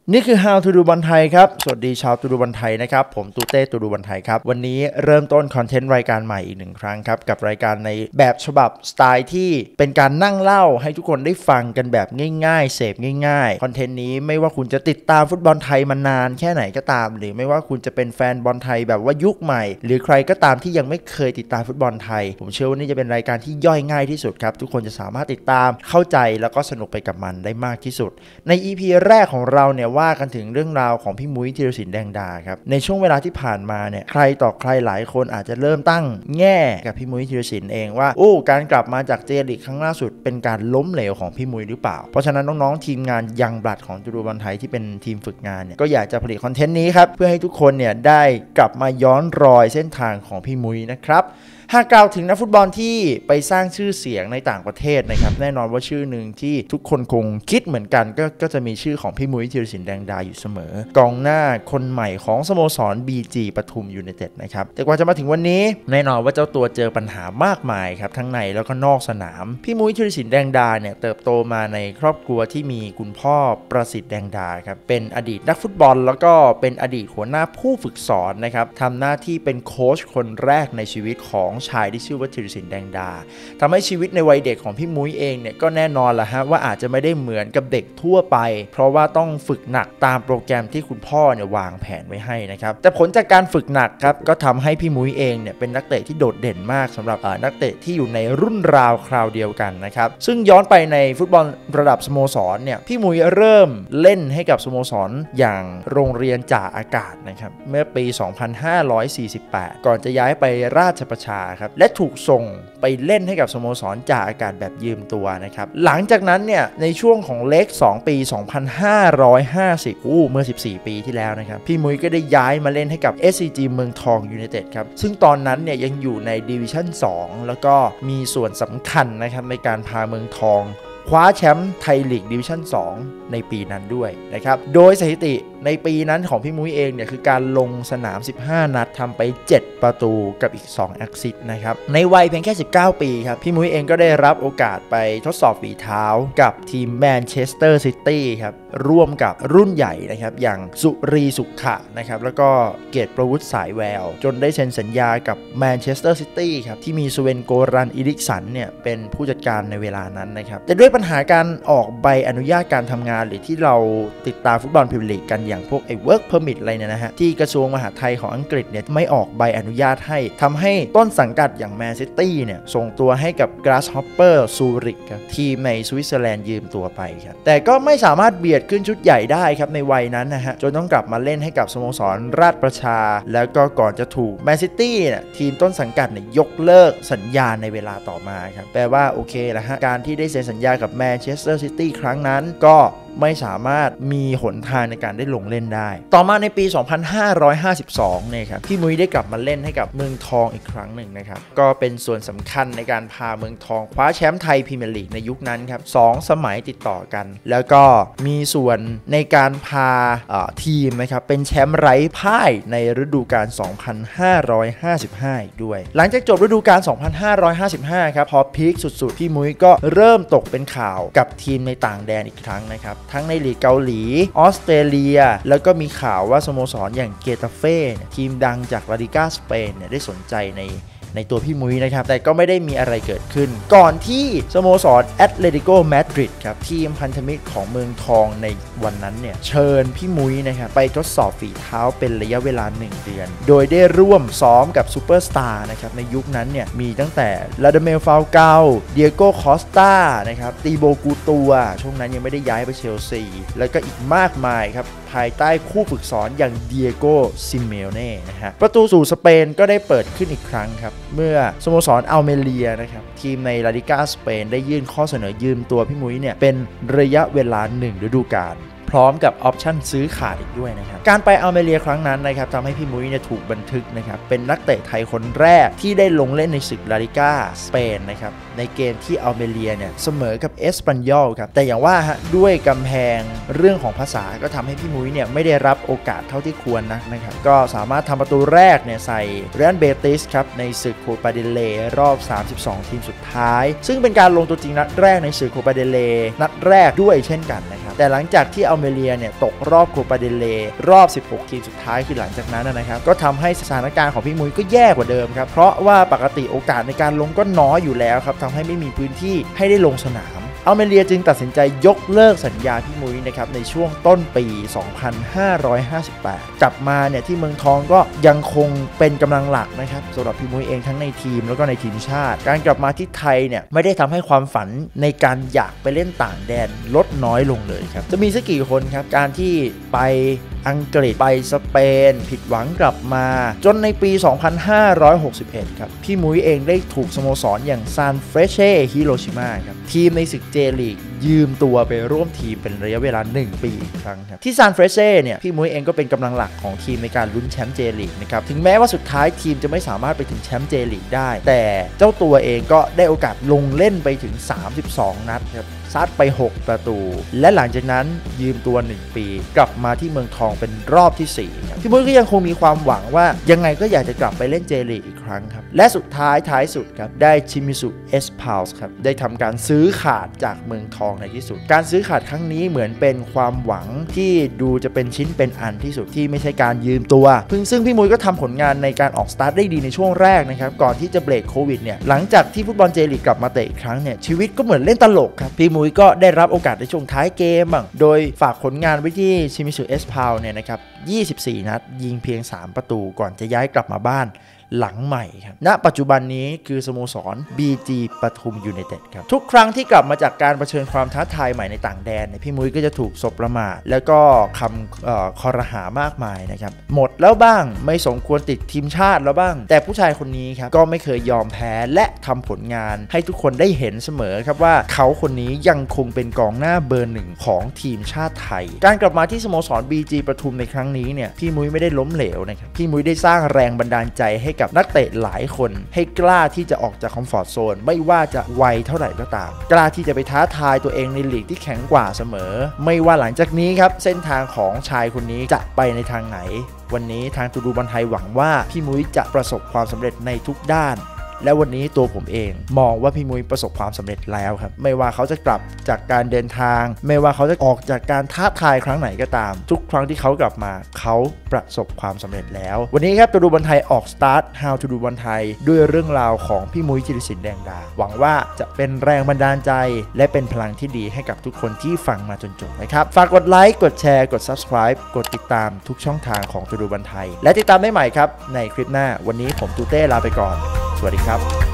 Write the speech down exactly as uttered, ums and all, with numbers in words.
นี่คือ How to ดูบอลไทยครับสวัสดีชาวตูดูบอลไทยนะครับผมตูเต้ตูดูบอลไทยครับวันนี้เริ่มต้นคอนเทนต์รายการใหม่อีกหนึ่งครั้งครับกับรายการในแบบฉบับสไตล์ที่เป็นการนั่งเล่าให้ทุกคนได้ฟังกันแบบง่ายๆเสพง่ายๆคอนเทนต์นี้ไม่ว่าคุณจะติดตามฟุตบอลไทยมานานแค่ไหนก็ตามหรือไม่ว่าคุณจะเป็นแฟนบอลไทยแบบว่ายุคใหม่หรือใครก็ตามที่ยังไม่เคยติดตามฟุตบอลไทยผมเชื่อว่านี่จะเป็นรายการที่ย่อยง่ายที่สุดครับทุกคนจะสามารถติดตามเข้าใจแล้วก็สนุกไปกับมันได้มากที่สุดใน อี พี แรกของเราเนี่ยว่ากันถึงเรื่องราวของพี่มุ้ยธีรศิลป์แดงดาครับในช่วงเวลาที่ผ่านมาเนี่ยใครต่อใครหลายคนอาจจะเริ่มตั้งแง่กับพี่มุ้ยธีรศิลป์เองว่าโอ้การกลับมาจากเจลีกครั้งล่าสุดเป็นการล้มเหลวของพี่มุ้ยหรือเปล่าเพราะฉะนั้นน้องๆทีมงานยังบลัดของตูดูบอลไทยที่เป็นทีมฝึกงานเนี่ยก็อยากจะผลิตคอนเทนต์นี้ครับเพื่อให้ทุกคนเนี่ยได้กลับมาย้อนรอยเส้นทางของพี่มุ้ยนะครับหากกล่าวถึงนักฟุตบอลที่ไปสร้างชื่อเสียงในต่างประเทศนะครับแน่นอนว่าชื่อหนึ่งที่ทุกคนคงคิดเหมือนกันก็ก็จะมีชื่อของพี่มุ้ยธีรศิลป์แดงดาอยู่เสมอกองหน้าคนใหม่ของสโมสร บี จี ปทุมยูไนเต็ดนะครับแต่กว่าจะมาถึงวันนี้แน่นอนว่าเจ้าตัวเจอปัญหามากมายครับทั้งในแล้วก็นอกสนามพี่มุ้ยธีรศิลป์แดงดาเนี่ยเติบโตมาในครอบครัวที่มีคุณพ่อประสิทธิ์แดงดาครับเป็นอดีตนักฟุตบอลแล้วก็เป็นอดีตหัวหน้าผู้ฝึกสอนนะครับทำหน้าที่เป็นโค้ชคนแรกในชีวิตของชายที่ชื่อว่าธีรศิลป์แดงดาทำให้ชีวิตในวัยเด็กของพี่มุ้ยเองเนี่ยก็แน่นอนละฮะว่าอาจจะไม่ได้เหมือนกับเด็กทั่วไปเพราะว่าต้องฝึกหนักตามโปรแกรมที่คุณพ่อเนี่ยวางแผนไว้ให้นะครับแต่ผลจากการฝึกหนักครับก็ทำให้พี่มุ้ยเองเนี่ยเป็นนักเตะที่โดดเด่นมากสำหรับนักเตะที่อยู่ในรุ่นราวคราวเดียวกันนะครับซึ่งย้อนไปในฟุตบอลระดับสโมสรเนี่ยพี่มุ้ยเริ่มเล่นให้กับสโมสรอย่างโรงเรียนจ่าอากาศนะครับเมื่อปี สองพันห้าร้อยสี่สิบแปด ก่อนจะย้ายไปราชประชาครับและถูกส่งไปเล่นให้กับสโมสรจ่าอากาศแบบยืมตัวนะครับหลังจากนั้นเนี่ยในช่วงของเล็กสองปี สองพันห้าร้อยห้าสิบ อู้เมื่อสิบสี่ปีที่แล้วนะครับพี่มุ้ยก็ได้ย้ายมาเล่นให้กับ เอส ซี จี เมืองทองยูไนเต็ดครับซึ่งตอนนั้นเนี่ยยังอยู่ในดิวิชั่นสองแล้วก็มีส่วนสำคัญนะครับในการพาเมืองทองคว้าแชมป์ไทยลีกดิวิชั่นสองในปีนั้นด้วยนะครับโดยสถิติในปีนั้นของพี่มุ้ยเองเนี่ยคือการลงสนามสิบห้านัดทำไปเจ็ดประตูกับอีกสองแอสซิสต์นะครับในวัยเพียงแค่สิบเก้าปีครับพี่มุ้ยเองก็ได้รับโอกาสไปทดสอบฝีเท้ากับทีมแมนเชสเตอร์ซิตี้ครับร่วมกับรุ่นใหญ่นะครับอย่างสุรีสุขะนะครับแล้วก็เกตประวุฒิสายแววจนได้เซ็นสัญญากับแมนเชสเตอร์ซิตี้ครับที่มีซูเวนโกรันอิริกสันเนี่ยเป็นผู้จัดการในเวลานั้นนะครับแต่ด้วยปัญหาการออกใบอนุญาตการทำงานหรือที่เราติดตามฟุตบอลพรีเมียร์ลีกกันอย่างพวกไอ้ work permit อะไรเนี่ยนะฮะที่กระทรวงมหาดไทยของอังกฤษเนี่ยไม่ออกใบอนุญาตให้ทำให้ต้นสังกัดอย่างแมนซิตี้เนี่ยส่งตัวให้กับ Grasshopper ซูริกครับทีมในสวิตเซอร์แลนด์ยืมตัวไปครับแต่ก็ไม่สามารถเบียดขึ้นชุดใหญ่ได้ครับในวัยนั้นนะฮะจนต้องกลับมาเล่นให้กับสโมสรราชประชาแล้วก็ก่อนจะถูกแมนซิตี้เนี่ยทีมต้นสังกัดเนี่ยยกเลิกสัญญาในเวลาต่อมาครับแปลว่าโอเคละฮะการที่ได้เซ็นสัญญากับแมนเชสเตอร์ซิตี้ครั้งนั้นก็ไม่สามารถมีหนทางในการได้ลงเล่นได้ต่อมาในปี สองพันห้าร้อยห้าสิบสอง เนี่ยครับพี่มุ้ยได้กลับมาเล่นให้กับเมืองทองอีกครั้งหนึ่งนะครับก็เป็นส่วนสำคัญในการพาเมืองทองคว้าแชมป์ไทยพรีเมียร์ลีกในยุคนั้นครับสองสมัยติดต่อกันแล้วก็มีส่วนในการพาทีมนะครับเป็นแชมป์ไร้พ่ายในฤดูกาล สองพันห้าร้อยห้าสิบห้า อีกด้วยหลังจากจบฤดูกาล สองพันห้าร้อยห้าสิบห้า ครับพอพีคสุดๆพี่มุ้ยก็เริ่มตกเป็นข่าวกับทีมในต่างแดนอีกครั้งนะครับทั้งในลีกเกาหลีออสเตรเลียแล้วก็มีข่าวว่าสโมสรอย่างเกตาเฟ่ทีมดังจากลาลิก้าสเปนเนี่ยได้สนใจในในตัวพี่มุ้ยนะครับแต่ก็ไม่ได้มีอะไรเกิดขึ้นก่อนที่สโมสรแอตเลติโกมาดริดครับทีมพันธมิตรของเมืองทองในวันนั้นเนี่ยเชิญพี่มุ้ยนะครับไปทดสอบฝีเท้าเป็นระยะเวลาหนึ่งเดือนโดยได้ร่วมซ้อมกับซูเปอร์สตาร์นะครับในยุคนั้นเนี่ยมีตั้งแต่ลาดาเมลฟาลเกาเดียโก้คอสตานะครับตีโบกูตัวช่วงนั้นยังไม่ได้ย้ายไปเชลซีแล้วก็อีกมากมายครับภายใต้คู่ฝึกสอนอย่างเดียโก้ซิเมโอเน่นะฮะประตูสู่สเปนก็ได้เปิดขึ้นอีกครั้งครับเมื่อสโมสรอัลเมเรียนะครับทีมในลาลิก้าสเปนได้ยื่นข้อเสนอยืมตัวพี่มุ้ยเนี่ยเป็นระยะเวลาหนึ่งฤดูกาลพร้อมกับออปชั่นซื้อขาดอีกด้วยนะครับการไปอัลเมเรียครั้งนั้นนะครับทำให้พี่มุ้ยเนี่ยถูกบันทึกนะครับเป็นนักเตะไทยคนแรกที่ได้ลงเล่นในศึกลาลิก้าสเปนนะครับในเกมที่อัลเมเรียเนี่ยเสมอกับเอสปันยอลครับแต่อย่างว่าฮะด้วยกำแพงเรื่องของภาษาก็ทำให้พี่มุ้ยเนี่ยไม่ได้รับโอกาสเท่าที่ควรนักนะครับก็สามารถทำประตูแรกเนี่ยใส่เรอัลเบติสครับในศึกโคปาเดเลรอบสามสิบสองทีมสุดท้ายซึ่งเป็นการลงตัวจริงนัดแรกในศึกโคปาเดเลนัดแรกด้วยเช่นกันนะครับแต่หลังจากที่อัลลเมเรียเนี่ยตกรอบโคปาเดเลรอบสิบหกทีมสุดท้ายคือหลังจากนั้นนะครับก็ทำให้สถานการณ์ของพี่มุ้ยก็แย่กว่าเดิมครับเพราะว่าปกติโอกาสในการลงก็น้อยอยู่แล้วครับทำให้ไม่มีพื้นที่ให้ได้ลงสนามอัลเมเรียจึงตัดสินใจยกเลิกสัญญาพี่มุ้ยนะครับในช่วงต้นปีสองพันห้าร้อยห้าสิบแปดกลับมาเนี่ยที่เมืองทองก็ยังคงเป็นกำลังหลักนะครับสำหรับพี่มุ้ยเองทั้งในทีมแล้วก็ในทีมชาติการกลับมาที่ไทยเนี่ยไม่ได้ทำให้ความฝันในการอยากไปเล่นต่างแดนลดน้อยลงเลยครับจะมีสักกี่คนครับการที่ไปอังกฤษไปสเปนผิดหวังกลับมาจนในปีสองพันห้าร้อยหกสิบเอ็ดครับพี่มุ้ยเองได้ถูกสโมสรอย่างซานเฟรเช่ฮิโรชิมาครับทีมในศึกเจลีกยืมตัวไปร่วมทีมเป็นระยะเวลาหนึ่งปีอีกครั้งครับที่ซานเฟรเช่เนี่ยพี่มุ้ยเองก็เป็นกำลังหลักของทีมในการลุ้นแชมป์เจลีกนะครับถึงแม้ว่าสุดท้ายทีมจะไม่สามารถไปถึงแชมป์เจลีกได้แต่เจ้าตัวเองก็ได้โอกาสลงเล่นไปถึงสามสิบสองนัดครับซัดไปหกประตูและหลังจากนั้นยืมตัวหนึ่งปีกลับมาที่เมืองทองเป็นรอบที่สี่ครับพี่มุ้ยก็ยังคงมีความหวังว่ายังไงก็อยากจะกลับไปเล่นเจลีกอีกครั้งครับและสุดท้ายท้ายสุดครับได้ชิมิซุเอสพาวส์ครับได้ทำการซื้อขาดจากเมืองทองในที่สุดการซื้อขาดครั้งนี้เหมือนเป็นความหวังที่ดูจะเป็นชิ้นเป็นอันที่สุดที่ไม่ใช่การยืมตัวพึ่งซึ่งพี่มุ้ยก็ทำผลงานในการออกสตาร์ทได้ดีในช่วงแรกนะครับก่อนที่จะเบรกโควิดเนี่ยหลังจากที่ฟุตบอลเจลีกกลับมาเตะอีกครั้งเนี่ยชีวิตก็เหมือนเล่นตลกครับพี่มุ้ยก็ได้รับโอกาสในช่วงท้ายเกมบ้างโดยฝากผลงานไว้ที่ชิมิซุเอสพาวเนี่ยนะครับยี่สิบสี่นัดยิงเพียงสามประตูก่อนจะย้ายกลับมาบ้านหลังใหม่ครับณปัจจุบันนี้คือสโมสร บี จี ปทุมยูไนเต็ดครับทุกครั้งที่กลับมาจากการเผชิญความท้าทายใหม่ในต่างแดนพี่มุ้ยก็จะถูกสบประมาทแล้วก็คำคอรหามากมายนะครับหมดแล้วบ้างไม่สมควรติดทีมชาติแล้วบ้างแต่ผู้ชายคนนี้ครับก็ไม่เคยยอมแพ้และทำผลงานให้ทุกคนได้เห็นเสมอครับว่าเขาคนนี้ยังคงเป็นกองหน้าเบอร์หนึ่งของทีมชาติไทยการกลับมาที่สโมสร บี จี ปทุมในครั้งนี้เนี่ยพี่มุ้ยไม่ได้ล้มเหลวนะครับพี่มุ้ยได้สร้างแรงบันดาลใจให้กับนักเตะหลายคนให้กล้าที่จะออกจากคอมฟอร์ทโซนไม่ว่าจะวัยเท่าไหร่ก็ตามกล้าที่จะไปท้าทายตัวเองในลีกที่แข็งกว่าเสมอไม่ว่าหลังจากนี้ครับเส้นทางของชายคนนี้จะไปในทางไหนวันนี้ทางตูดูบอลไทยหวังว่าพี่มุ้ยจะประสบความสำเร็จในทุกด้านและวันนี้ตัวผมเองมองว่าพี่มุ้ยประสบความสำเร็จแล้วครับไม่ว่าเขาจะกลับจากการเดินทางไม่ว่าเขาจะออกจากการท้าทายครั้งไหนก็ตามทุกครั้งที่เขากลับมาเขาประสบความสำเร็จแล้ววันนี้ครับตูดูบอลไทยออกสตาร์ท How to ดูบอลไทยด้วยเรื่องราวของพี่มุ้ยจิรศิลป์แดงดาหวังว่าจะเป็นแรงบันดาลใจและเป็นพลังที่ดีให้กับทุกคนที่ฟังมาจนจบนะครับฝากกดไลค์กดแชร์กด Subscribe กดติดตามทุกช่องทางของตูดูบอลไทยและติดตามได้ใหม่ครับในคลิปหน้าวันนี้ผมตูเต้ลาไปก่อนสวัสดีครับ